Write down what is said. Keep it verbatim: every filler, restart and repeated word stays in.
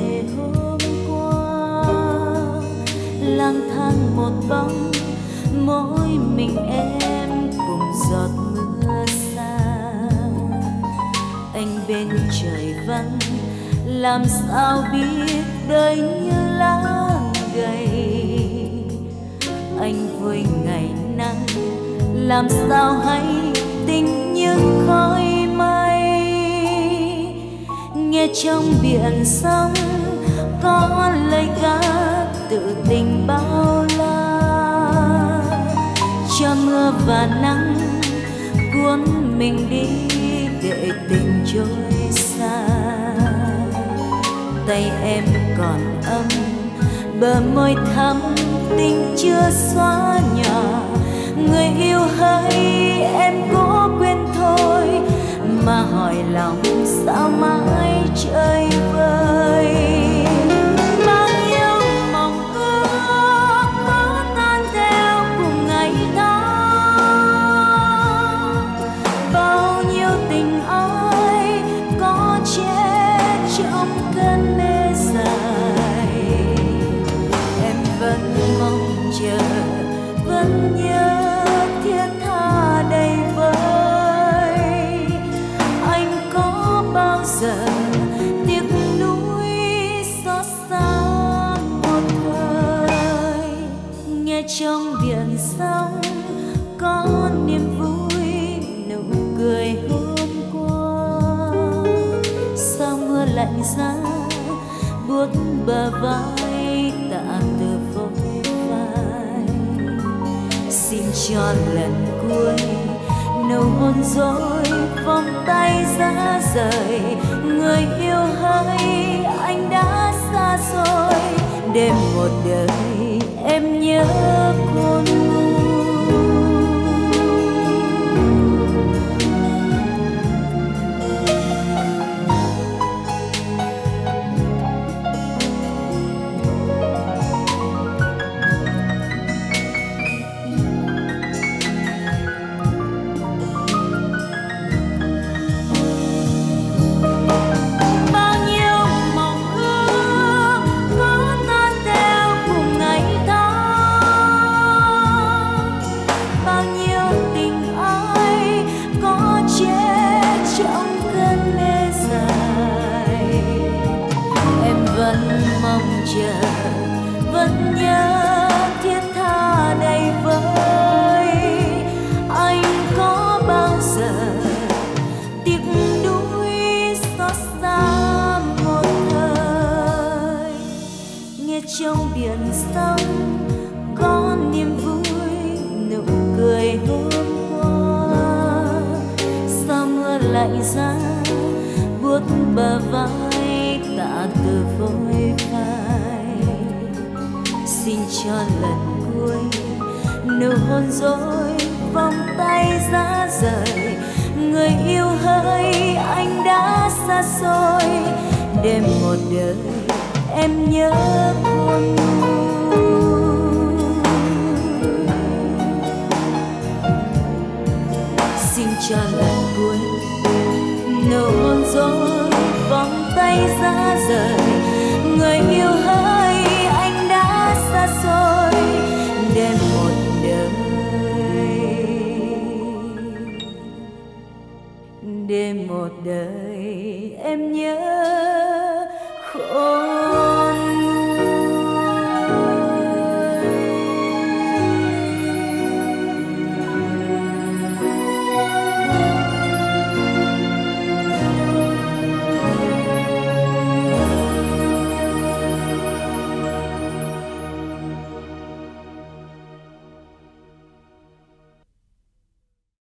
về hôm qua, lang thang một bóng mỗi mình em cùng giọt mưa xa. Anh bên trời vắng làm sao biết đời như lá gầy. Anh vui ngày nắng làm sao hay tình như khói mây. Nghe trong biển sóng có lời ca tự tình bao la, cho mưa và nắng cuốn mình đi để tình trôi xa. Tay em còn ấm, bờ môi thắm tình chưa xóa nhòa. Người yêu hỡi em cố quên thôi, mà hỏi lòng sao mãi chơi vơi. Bao nhiêu mong ước có tan theo cùng ngày tháng, bao nhiêu tình ai có chết trong cơn mê dài. Em vẫn mong chờ, vẫn nhớ thiết tha đầy vơi. Anh có bao giờ tiếc nuối xót xa một thời. Nghe trong biển sóng có niềm vui nụ cười hôm qua. Sao mưa lạnh giá buốt bờ vai tạ từ vội vai. Xin cho lần cuối nụ hôn dối vòng tay ra rời. Người yêu hỡi anh đã xa rồi, đêm một đời em nhớ khôn nguôi. Vẫn nhớ thiết tha đầy vơi. Anh có bao giờ tiếc nuối xót xa một thời. Nghe trong biển sóng có niềm vui nụ cười hôm qua. Sao mưa lạnh giá buốt bờ vai tạ từ vội vai. Xin cho lần cuối nụ hôn dối vòng tay ra rời. Người yêu hỡi anh đã xa xôi, đêm một đời em nhớ khôn nguôi. Xin cho lần cuối